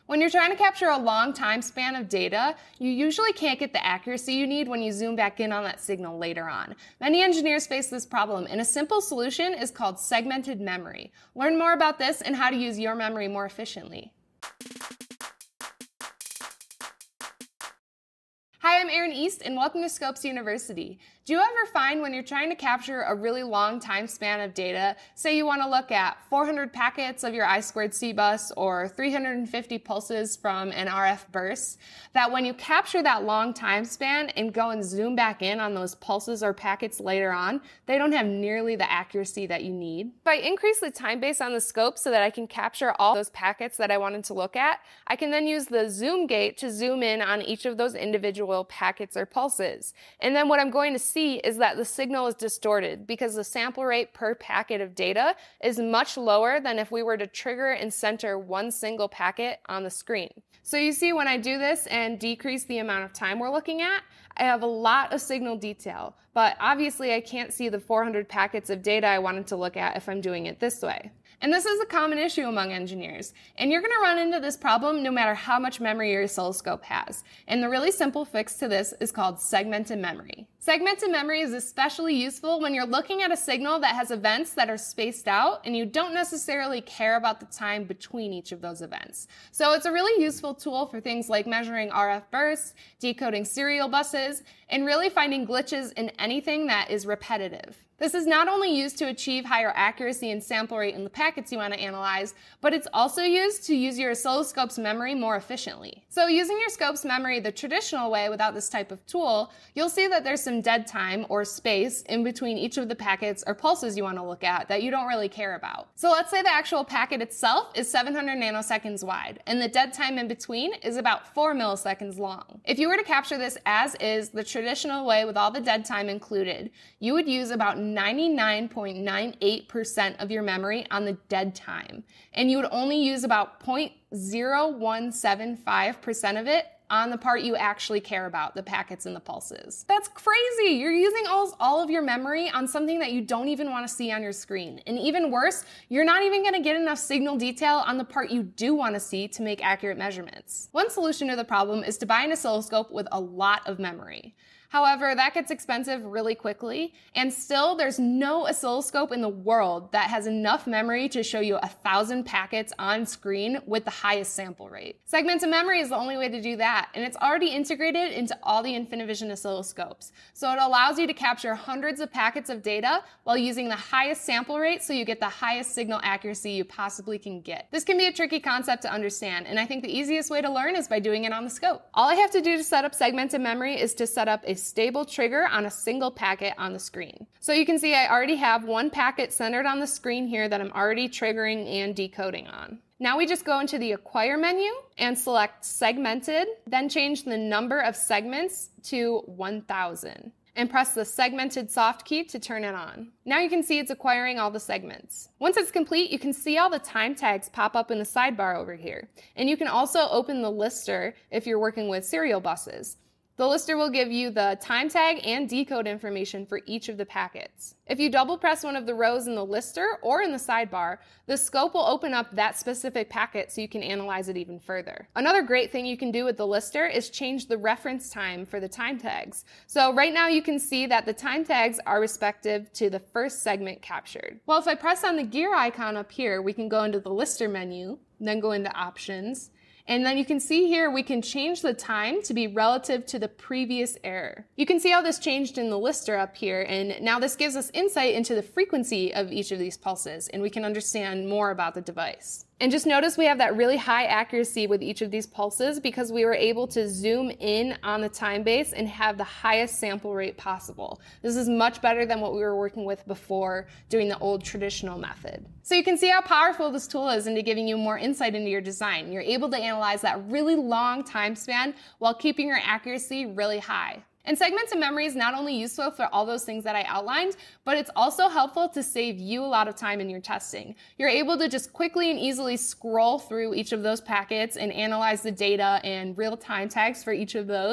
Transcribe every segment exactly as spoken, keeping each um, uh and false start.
When you're trying to capture a long time span of data, you usually can't get the accuracy you need when you zoom back in on that signal later on. Many engineers face this problem, and a simple solution is called segmented memory. Learn more about this and how to use your memory more efficiently. Hi, I'm Erin East, and welcome to Scopes University. Do you ever find when you're trying to capture a really long time span of data, say you want to look at four hundred packets of your I squared C bus or three hundred fifty pulses from an R F burst, that when you capture that long time span and go and zoom back in on those pulses or packets later on, they don't have nearly the accuracy that you need? If I increase the time base on the scope so that I can capture all those packets that I wanted to look at, I can then use the zoom gate to zoom in on each of those individual packets or pulses. And then what I'm going to see is that the signal is distorted because the sample rate per packet of data is much lower than if we were to trigger and center one single packet on the screen. So you see when I do this and decrease the amount of time we're looking at, I have a lot of signal detail, but obviously I can't see the four hundred packets of data I wanted to look at if I'm doing it this way. And this is a common issue among engineers, and you're going to run into this problem no matter how much memory your oscilloscope has. And the really simple fix to this is called segmented memory. Segmented memory is especially useful when you're looking at a signal that has events that are spaced out and you don't necessarily care about the time between each of those events. So it's a really useful tool for things like measuring R F bursts, decoding serial buses, and really finding glitches in anything that is repetitive. This is not only used to achieve higher accuracy and sample rate in the packets you want to analyze, but it's also used to use your oscilloscope's memory more efficiently. So using your scope's memory the traditional way without this type of tool, you'll see that there's some dead time or space in between each of the packets or pulses you want to look at that you don't really care about. So let's say the actual packet itself is seven hundred nanoseconds wide, and the dead time in between is about four milliseconds long. If you were to capture this as is, the traditional way with all the dead time included, you would use about ninety-nine point nine eight percent of your memory on the dead time, and you would only use about zero point zero one seven five percent of it on the part you actually care about, the packets and the pulses. That's crazy! You're using all, all of your memory on something that you don't even want to see on your screen. And even worse, you're not even going to get enough signal detail on the part you do want to see to make accurate measurements. One solution to the problem is to buy an oscilloscope with a lot of memory. However, that gets expensive really quickly, and still there's no oscilloscope in the world that has enough memory to show you a thousand packets on screen with the highest sample rate. Segmented memory is the only way to do that, and it's already integrated into all the InfiniVision oscilloscopes. So it allows you to capture hundreds of packets of data while using the highest sample rate so you get the highest signal accuracy you possibly can get. This can be a tricky concept to understand, and I think the easiest way to learn is by doing it on the scope. All I have to do to set up segmented memory is to set up a stable trigger on a single packet on the screen. So you can see I already have one packet centered on the screen here that I'm already triggering and decoding on. Now we just go into the Acquire menu and select Segmented, then change the number of segments to one thousand. And press the segmented soft key to turn it on. Now you can see it's acquiring all the segments. Once it's complete, you can see all the time tags pop up in the sidebar over here. And you can also open the lister if you're working with serial buses. The lister will give you the time tag and decode information for each of the packets. If you double press one of the rows in the lister or in the sidebar, the scope will open up that specific packet so you can analyze it even further. Another great thing you can do with the lister is change the reference time for the time tags. So right now you can see that the time tags are respective to the first segment captured. Well, if I press on the gear icon up here, we can go into the lister menu, then go into Options. And then you can see here we can change the time to be relative to the previous error. You can see how this changed in the lister up here, and now this gives us insight into the frequency of each of these pulses, and we can understand more about the device. And just notice we have that really high accuracy with each of these pulses because we were able to zoom in on the time base and have the highest sample rate possible. This is much better than what we were working with before doing the old traditional method. So you can see how powerful this tool is into giving you more insight into your design. You're able to analyze that really long time span while keeping your accuracy really high. And segmented memory is not only useful for all those things that I outlined, but it's also helpful to save you a lot of time in your testing. You're able to just quickly and easily scroll through each of those packets and analyze the data and real time tags for each of those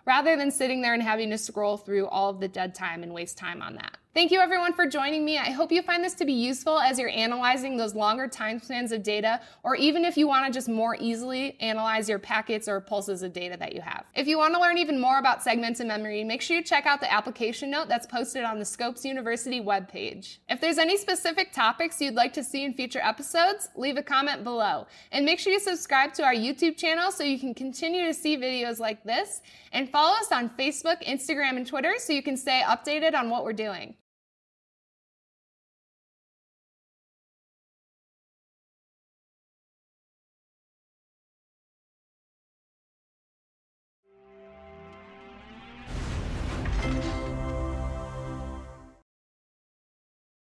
rather than sitting there and having to scroll through all of the dead time and waste time on that. Thank you everyone for joining me. I hope you find this to be useful as you're analyzing those longer time spans of data, or even if you want to just more easily analyze your packets or pulses of data that you have. If you want to learn even more about segments and memory, make sure you check out the application note that's posted on the Scopes University webpage. If there's any specific topics you'd like to see in future episodes, leave a comment below. And make sure you subscribe to our YouTube channel so you can continue to see videos like this, and follow us on Facebook, Instagram, and Twitter so you can stay updated on what we're doing.